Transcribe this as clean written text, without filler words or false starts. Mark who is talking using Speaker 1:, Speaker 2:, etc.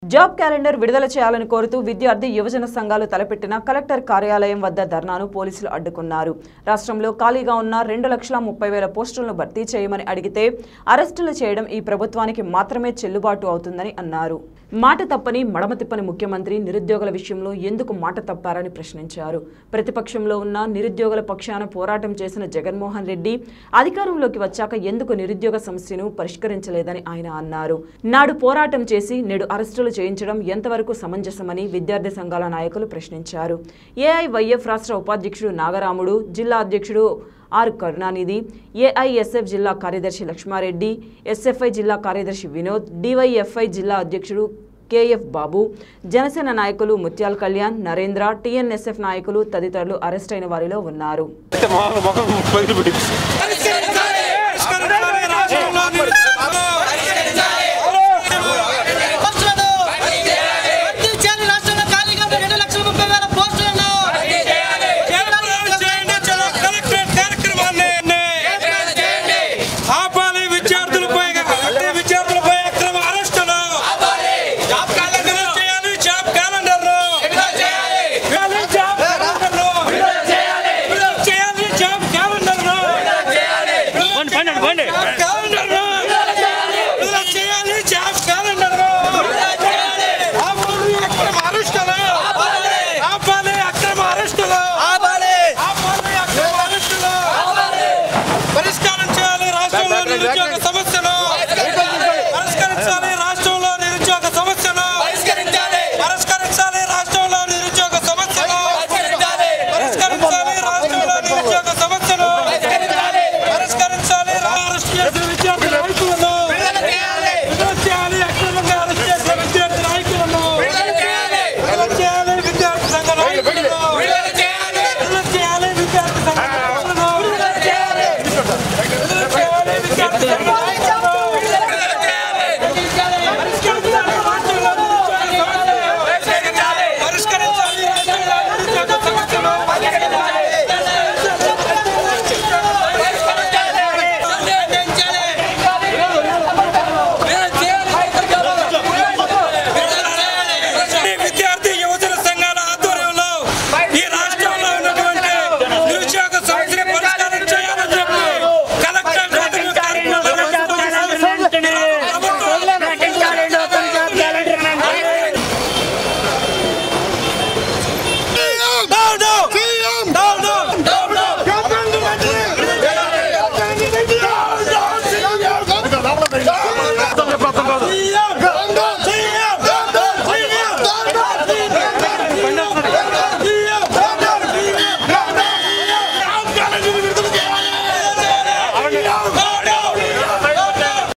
Speaker 1: Job calendar విడుదల చేయాలని కోరుతూ విద్యార్థి యువజన సంఘాలు తలపెట్టిన కలెక్టర్ కార్యాలయం వద్ద ధర్నాను పోలీసులు అడ్డుకున్నారు. రాష్ట్రంలో ఖాళీగా ఉన్న 2,30,000 పోస్టులను భర్తీ చేయమని అడిగితే అరెస్టులు చేయడం ఈ ప్రభుత్వానికి మాత్రమే చెల్లుబాటు అవుతుందని అన్నారు. మాట తప్పని మడమ తిప్పని ముఖ్యమంత్రి నిరుద్యోగుల విషయంలో ఎందుకు మాట తప్పారని ప్రశ్నించారు. ప్రతిపక్షంలో ఉన్న నిరుద్యోగుల పక్షాన పోరాటం చేసిన జగన్మోహన్ రెడ్డి అధికారంలోకి వచ్చాక ఎందుకు నిరుద్యోగ సమస్యను పరిష్కరించలేదని ఆయన అన్నారు. నాడు పోరాటం చేసి నేడు అరెస్టులు చేయించడం ఎంతవరకు సమంజసమని విద్యార్థి సంఘాల నాయకులు ప్రశ్నించారు. ఏఐవైఎఫ్ రాష్ట్ర ఉపాధ్యక్షుడు నాగరాముడు, జిల్లా అధ్యక్షుడు ఆర్ కరుణానిధి, ఏఐఎస్ఎఫ్ జిల్లా కార్యదర్శి లక్ష్మారెడ్డి, ఎస్ఎఫ్ఐ జిల్లా కార్యదర్శి వినోద్, డివైఎఫ్ఐ జిల్లా అధ్యక్షుడు కేఎఫ్ బాబు, జనసేన నాయకులు ముత్యాల కళ్యాణ్, నరేంద్ర, టీఎన్ఎస్ఎఫ్ నాయకులు తదితరులు అరెస్ట్ అయిన వారిలో ఉన్నారు.